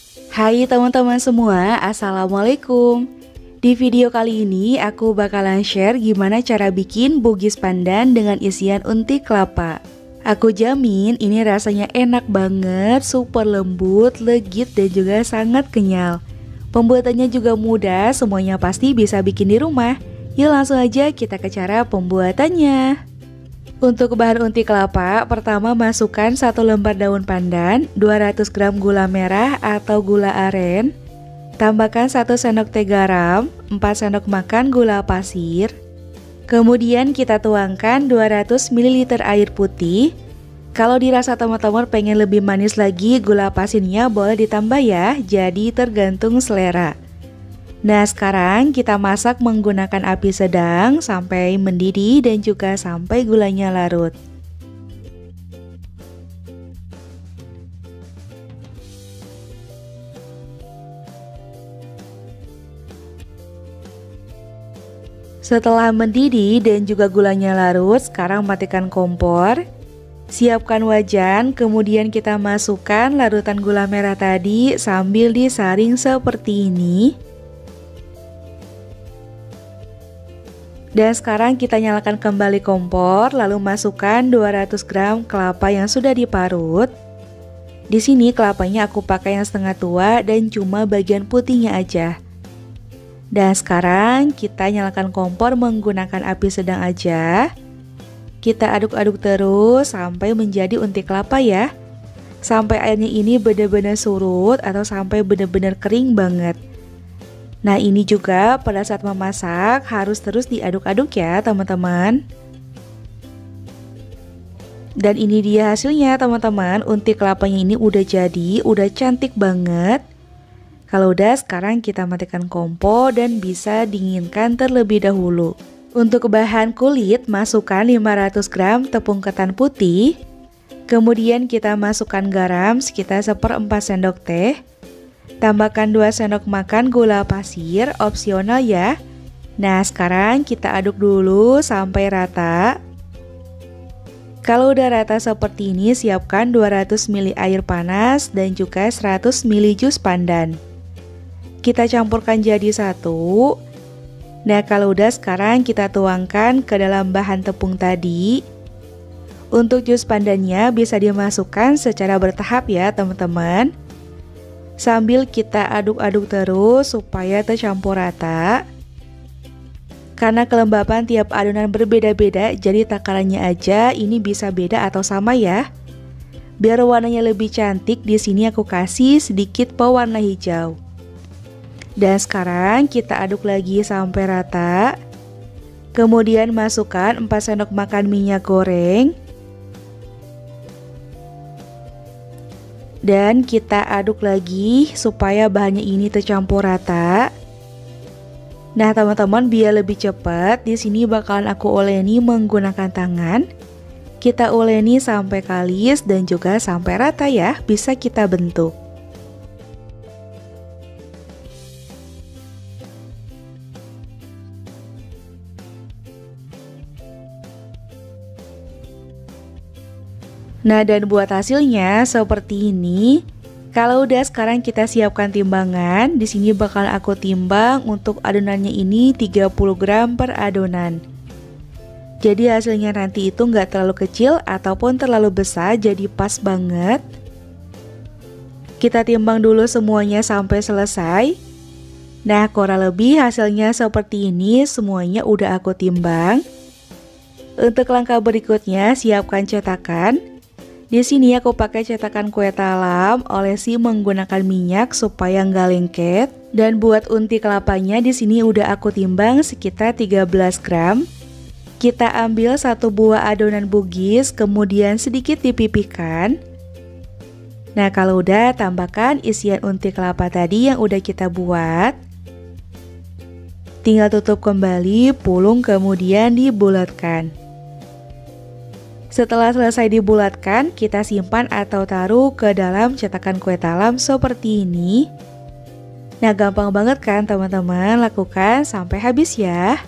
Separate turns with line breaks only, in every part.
Hai teman-teman semua, Assalamualaikum. Di video kali ini aku bakalan share gimana cara bikin bugis pandan dengan isian unti kelapa. Aku jamin ini rasanya enak banget, super lembut, legit dan juga sangat kenyal. Pembuatannya juga mudah, semuanya pasti bisa bikin di rumah. Yuk langsung aja kita ke cara pembuatannya. Untuk bahan unti kelapa, pertama masukkan 1 lembar daun pandan, 200 gram gula merah atau gula aren, tambahkan 1 sendok teh garam, 4 sendok makan gula pasir, kemudian kita tuangkan 200 ml air putih. Kalau dirasa teman-teman pengen lebih manis lagi, gula pasirnya boleh ditambah ya, jadi tergantung selera. Nah sekarang kita masak menggunakan api sedang sampai mendidih dan juga sampai gulanya larut. Setelah mendidih dan juga gulanya larut, sekarang matikan kompor. Siapkan wajan, kemudian kita masukkan larutan gula merah tadi sambil disaring seperti ini. Dan sekarang kita nyalakan kembali kompor, lalu masukkan 200 gram kelapa yang sudah diparut. Di sini kelapanya aku pakai yang setengah tua dan cuma bagian putihnya aja. Dan sekarang kita nyalakan kompor menggunakan api sedang aja. Kita aduk-aduk terus sampai menjadi unti kelapa ya. Sampai airnya ini benar-benar surut atau sampai benar-benar kering banget. Nah ini juga pada saat memasak harus terus diaduk-aduk ya teman-teman. Dan ini dia hasilnya teman-teman, unti kelapanya ini udah jadi, udah cantik banget. Kalau udah sekarang kita matikan kompor dan bisa dinginkan terlebih dahulu. Untuk bahan kulit masukkan 500 gram tepung ketan putih. Kemudian kita masukkan garam sekitar 1/4 sendok teh. Tambahkan 2 sendok makan gula pasir, opsional ya. Nah sekarang kita aduk dulu sampai rata. Kalau udah rata seperti ini, siapkan 200 ml air panas dan juga 100 ml jus pandan. Kita campurkan jadi satu. Nah kalau udah sekarang kita tuangkan ke dalam bahan tepung tadi. Untuk jus pandannya bisa dimasukkan secara bertahap ya teman-teman. Sambil kita aduk-aduk terus supaya tercampur rata. Karena kelembapan tiap adonan berbeda-beda, jadi takarannya aja ini bisa beda atau sama ya. Biar warnanya lebih cantik, di sini aku kasih sedikit pewarna hijau. Dan sekarang kita aduk lagi sampai rata. Kemudian masukkan 4 sendok makan minyak goreng. Dan kita aduk lagi supaya bahannya ini tercampur rata. Nah teman-teman, biar lebih cepat, di sini bakalan aku uleni menggunakan tangan. Kita uleni sampai kalis dan juga sampai rata ya, bisa kita bentuk. Nah dan buat hasilnya seperti ini. Kalau udah sekarang kita siapkan timbangan. Di sini bakal aku timbang untuk adonannya ini 30 gram per adonan. Jadi hasilnya nanti itu nggak terlalu kecil ataupun terlalu besar, jadi pas banget. Kita timbang dulu semuanya sampai selesai. Nah kurang lebih hasilnya seperti ini, semuanya udah aku timbang. Untuk langkah berikutnya siapkan cetakan. Di sini aku pakai cetakan kue talam, olesi menggunakan minyak supaya nggak lengket. Dan buat unti kelapanya di sini udah aku timbang sekitar 13 gram. Kita ambil 1 buah adonan bugis, kemudian sedikit dipipihkan. Nah kalau udah, tambahkan isian unti kelapa tadi yang udah kita buat. Tinggal tutup kembali, pulung kemudian dibulatkan. Setelah selesai dibulatkan, kita simpan atau taruh ke dalam cetakan kue talam seperti ini. Nah gampang banget kan teman-teman, lakukan sampai habis ya.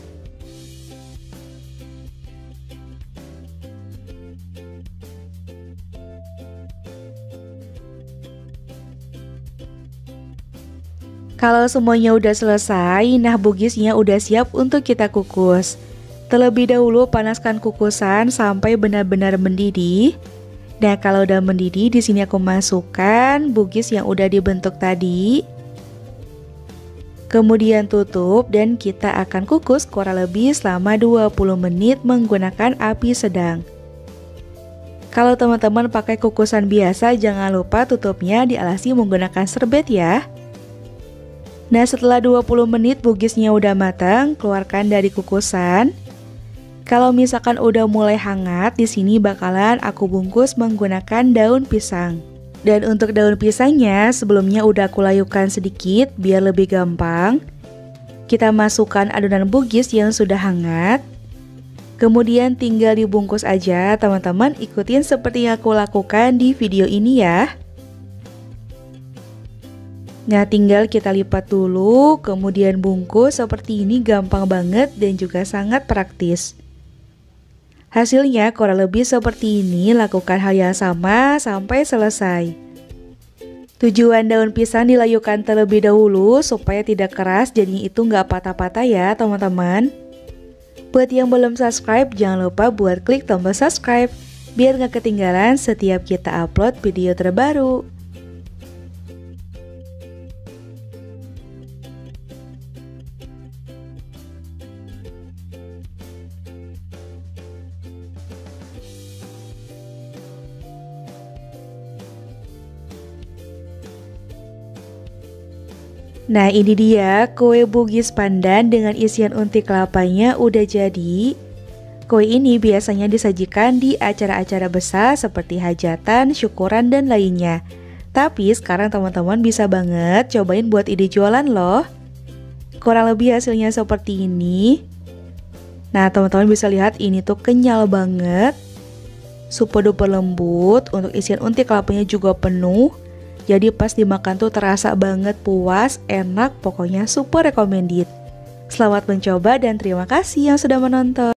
Kalau semuanya udah selesai, nah bugisnya udah siap untuk kita kukus. Terlebih dahulu panaskan kukusan sampai benar-benar mendidih. Nah, kalau udah mendidih, di sini aku masukkan bugis yang udah dibentuk tadi. Kemudian tutup dan kita akan kukus kurang lebih selama 20 menit menggunakan api sedang. Kalau teman-teman pakai kukusan biasa, jangan lupa tutupnya dialasi menggunakan serbet ya. Nah, setelah 20 menit bugisnya udah matang, keluarkan dari kukusan. Kalau misalkan udah mulai hangat, di sini bakalan aku bungkus menggunakan daun pisang. Dan untuk daun pisangnya, sebelumnya udah aku layukan sedikit biar lebih gampang. Kita masukkan adonan bugis yang sudah hangat. Kemudian tinggal dibungkus aja, teman-teman ikutin seperti yang aku lakukan di video ini ya. Nah, tinggal kita lipat dulu, kemudian bungkus seperti ini, gampang banget dan juga sangat praktis. Hasilnya kurang lebih seperti ini, lakukan hal yang sama sampai selesai. Tujuan daun pisang dilayukan terlebih dahulu supaya tidak keras, jadinya itu nggak patah-patah ya teman-teman. Buat yang belum subscribe, jangan lupa buat klik tombol subscribe, biar nggak ketinggalan setiap kita upload video terbaru. Nah, ini dia kue bugis pandan dengan isian unti kelapanya udah jadi. Kue ini biasanya disajikan di acara-acara besar seperti hajatan, syukuran, dan lainnya. Tapi sekarang teman-teman bisa banget cobain buat ide jualan loh. Kurang lebih hasilnya seperti ini. Nah, teman-teman bisa lihat ini tuh kenyal banget. Super duper lembut, untuk isian unti kelapanya juga penuh. Jadi pas dimakan tuh terasa banget puas, enak, pokoknya super recommended. Selamat mencoba dan terima kasih yang sudah menonton.